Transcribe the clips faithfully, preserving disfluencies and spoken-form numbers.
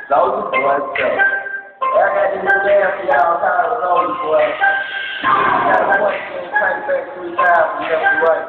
Soldier boy, so. I got this new dance for y'all called Soldier boy. You got a question, crank back three times from left to right.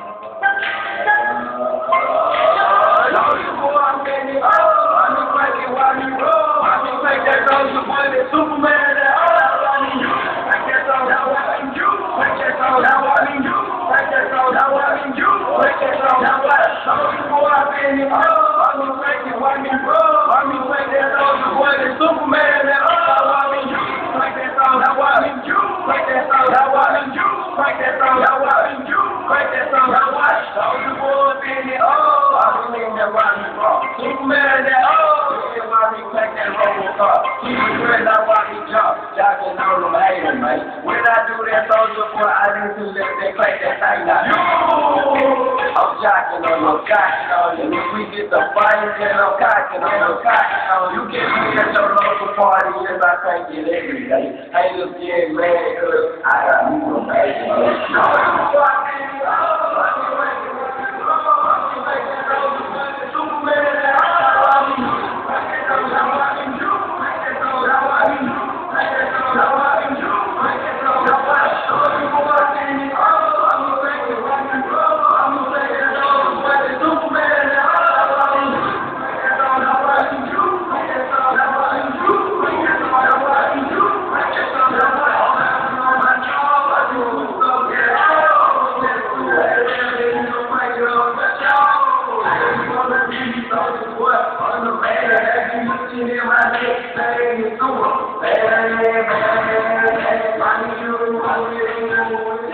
Soldier boy, I'm getting it. I'm just cranking while you roll. I'm just cranking that Soldier boy, that Superman, that all I need you. Crank that song, how I need you. Crank that song, how I need you. Crank that song, how I need you. Crank that song, how I need you. Soldier boy, I'm getting it. I'm just cranking while you roll. I'm just cranking that Soldier boy, that Superman, that all I need you. Crank that song, how I need you. Crank that song, how I need you. Crank that song, how I need you. Crank that song, how I need you. Soldier boy, getting it. Oh, I'm getting that while you roll. Superman, that oh. Like that roll car. Keep it good, I watch me jump. Jocking on them haters, man. When I do that Soldier boy, I need to let that clack that thing out. I'm jocking on you, cocking on you. If we get the fire, then I'm cocking on you, cocking on you. You get me at your local party, yes, I can't get every day. Haters get mad, cause I got me some baby. No, I'm fucking Hey, man, man, man, man, man, man, man, man, man, man, man,